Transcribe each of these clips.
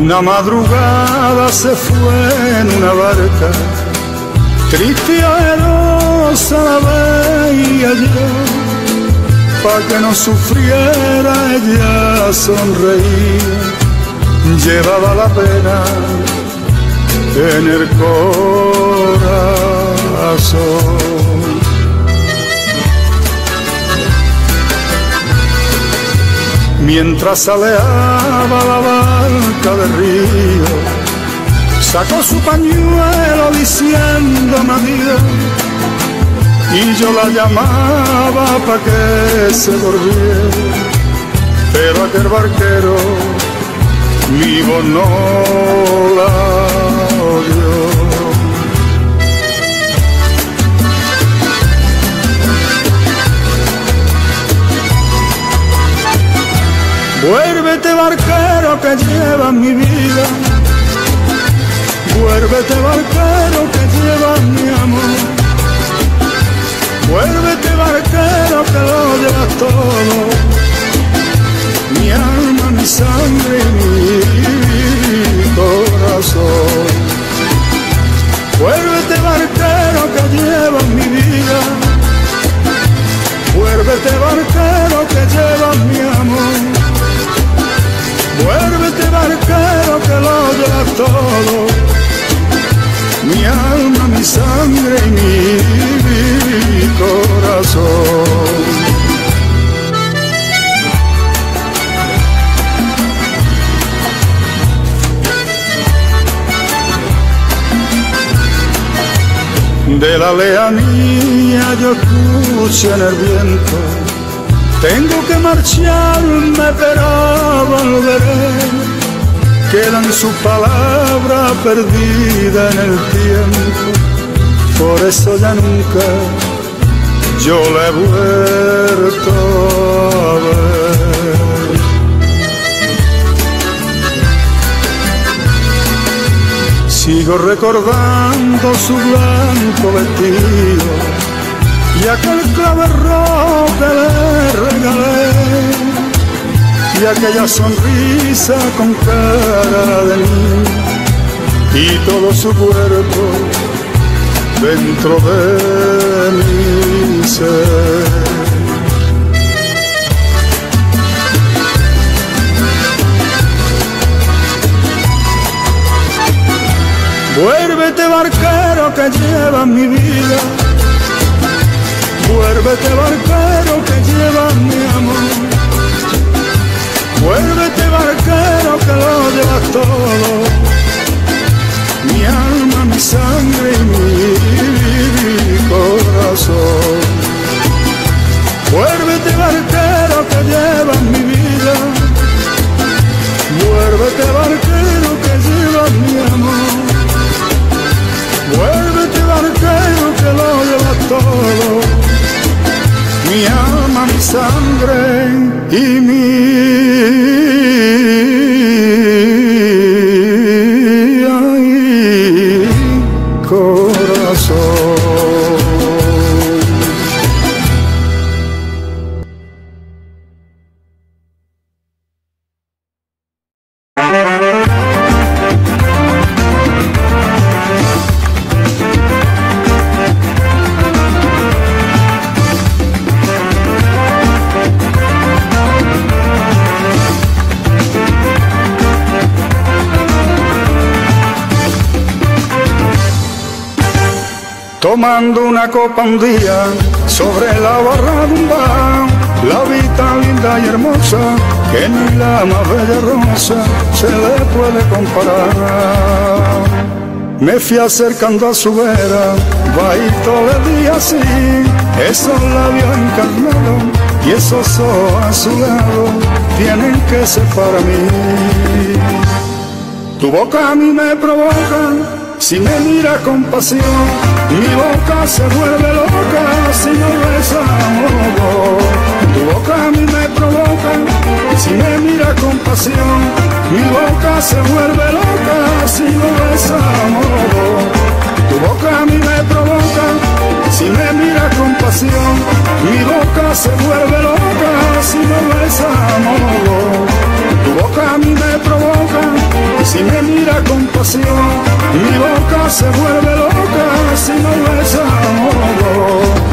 Una madrugada se fue en una barca, triste y aerosa la veía yo, pa' que no sufriera ella sonreía, llevaba la pena en el corazón. Mientras aleaba la barca del río, sacó su pañuelo diciéndome adiós, y yo la llamaba pa' que se volviera, pero aquel barquero vivo no la oyó. Vuélvete barquero que lleva mi vida, vuélvete barquero que lleva mi amor, vuélvete barquero que lo llevas todo, mi alma, mi sangre y mi corazón. Vuélvete barquero que lleva mi vida, vuélvete barquero que lleva mi amor, vuélvete barquero que lo llevas todo, mi alma, mi sangre y mi corazón. De la lejanía yo escucho en el viento, tengo que marcharme pero volveré, quedan sus palabras perdidas en el tiempo, por eso ya nunca yo la he vuelto a ver. Sigo recordando su blanco vestido y aquel clavel rojo que le regalé, y aquella sonrisa con cara de niño, y todo su cuerpo dentro de mi ser. Vuélvete barquero que lleva mi vida, vuélvete barquero que lleva mi amor, vuélvete barquero que lo llevas todo, mi alma, mi sangre y mi corazón. Vuélvete barquero que lleva mi vida, vuélvete barquero que lleva mi amor, vuélvete barquero que lo llevas todo, mi alma, mi sangre y mi corazón. Tomando una copa un día sobre la barra de un bar, la vi tan linda y hermosa que ni la más bella rosa se le puede comparar. Me fui acercando a su vera, bajito le di así, esos labios encarnados y esos ojos a su lado tienen que ser para mí. Tu boca a mí me provoca, si me mira con pasión, mi boca se vuelve loca si no besamos. Tu boca a mí me provoca, si me mira con pasión, mi boca se vuelve loca si no besamos. Tu boca a mí me provoca, si me mira con pasión, mi boca se vuelve loca si no besamos. Tu boca a mí me provoca, si compasión, mi boca se vuelve loca si no besa modo.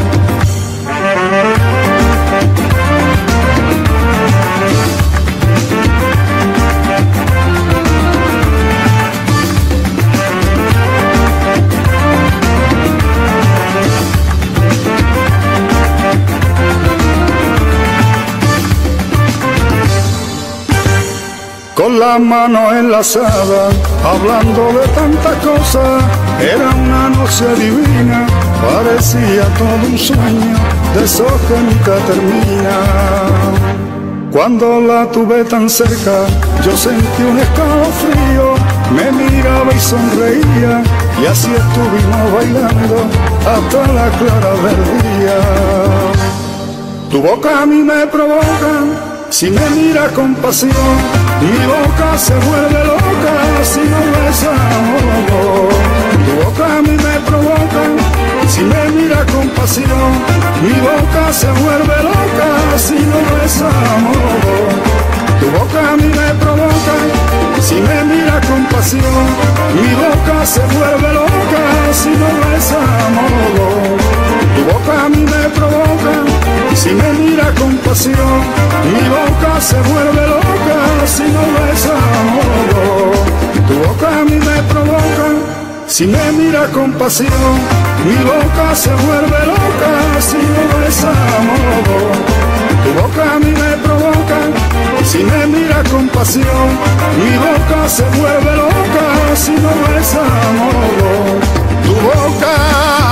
Con la mano enlazada, hablando de tantas cosas, era una noche divina, parecía todo un sueño, de esos que nunca termina. Cuando la tuve tan cerca, yo sentí un escalofrío, me miraba y sonreía, y así estuvimos bailando hasta la clara del día. Tu boca a mí me provoca, si me mira con pasión, mi boca se vuelve loca si no besa modo. Tu boca a mí me provoca, si me mira con pasión, mi boca se vuelve loca si no besa modo. Tu boca a mí me provoca, si me mira con pasión, mi boca se vuelve loca si no besa modo. Tu boca a mí me provoca, si me mira con pasión, mi boca se vuelve loca si no besa modo. Tu boca a mí me provoca, si me mira con pasión, mi boca se vuelve loca si no besa modo. Tu boca a mí me provoca, si me mira con pasión, mi boca se vuelve loca si no besa modo. Tu boca